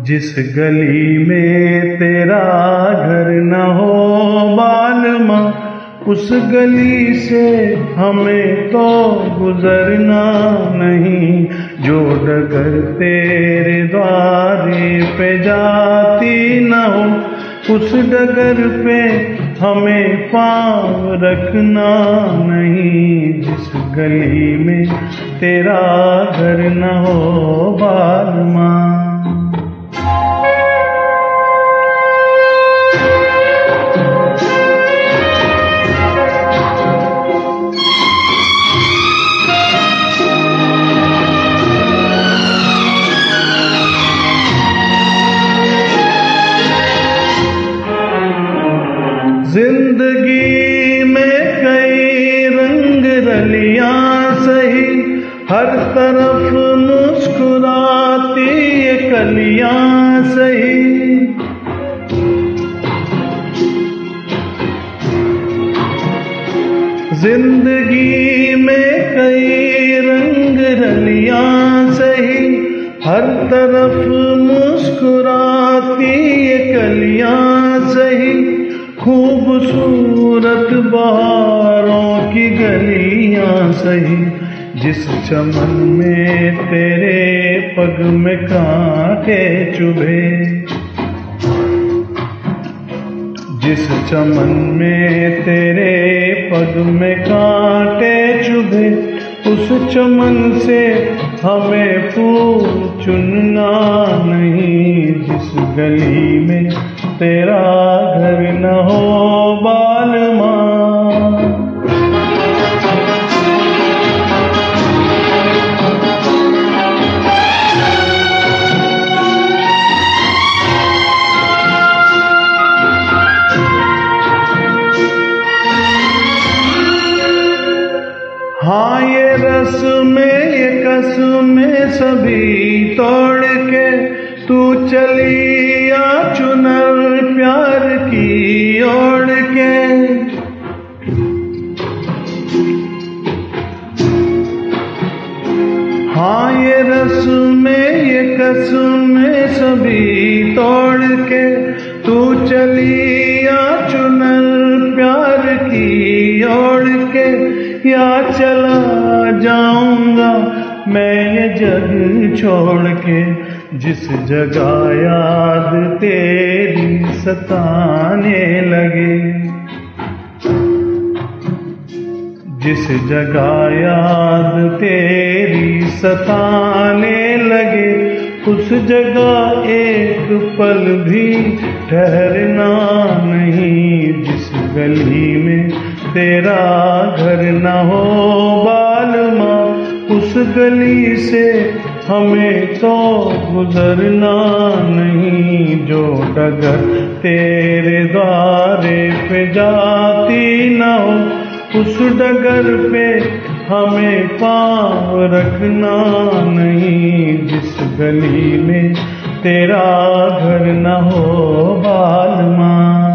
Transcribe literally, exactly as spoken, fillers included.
जिस गली में तेरा घर न हो बालमा, उस गली से हमें तो गुजरना नहीं। जो डगर तेरे द्वारे पे जाती न हो, उस डगर पे हमें पाँव रखना नहीं। जिस गली में तेरा घर न हो बालमा। जिंदगी में कई रंग रलियां सही, हर तरफ मुस्कुराती ये कलियां सही। जिंदगी में कई रंग रलियां सही, हर तरफ मुस्कुराती ये कलियां सही। खूबसूरत बहारों की गलियां सही, जिस चमन में तेरे पग में कांटे चुभे। जिस चमन में तेरे पग में कांटे चुभे, उस चमन से हमें फूल चुनना नहीं। जिस गली में तेरा घर न हो बालमा। हाँ ये रस्में ये कसमें सभी तोड़ के तू चली आ चुनर प्यार की ओढ़ के। हाँ ये रस्में ये कसमें सभी तोड़ के तू चली आ चुनर प्यार की ओढ़ के। या चला जाऊंगा मैं ये जग छोड़ के, जिस जगह याद तेरी सताने लगे। जिस जगह याद तेरी सताने लगे, उस जगह एक पल भी ठहरना नहीं। जिस गली में तेरा घर न हो बालमा, उस गली से हमें तो गुजरना नहीं। जो डगर तेरे द्वारे पे जाती न हो, उस डगर पे हमें पाँव रखना नहीं। जिस गली में तेरा घर न हो बालमा।